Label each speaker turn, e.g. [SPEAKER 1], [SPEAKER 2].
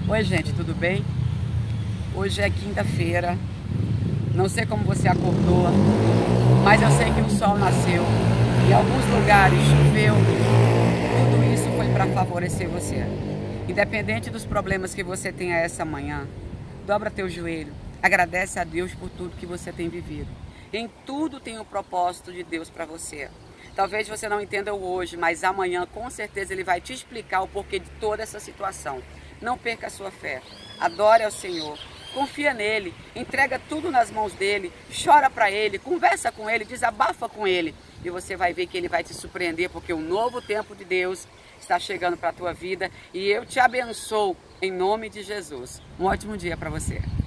[SPEAKER 1] Oi gente, tudo bem? Hoje é quinta-feira, não sei como você acordou, mas eu sei que o sol nasceu, em alguns lugares choveu, tudo isso foi para favorecer você. Independente dos problemas que você tenha essa manhã, dobra teu joelho, agradece a Deus por tudo que você tem vivido. Em tudo tem um propósito de Deus para você. Talvez você não entenda hoje, mas amanhã com certeza Ele vai te explicar o porquê de toda essa situação. Não perca a sua fé, adore ao Senhor, confia nele, entrega tudo nas mãos dele, chora para ele, conversa com ele, desabafa com ele e você vai ver que ele vai te surpreender, porque o novo tempo de Deus está chegando para a tua vida e eu te abençoo em nome de Jesus. Um ótimo dia para você.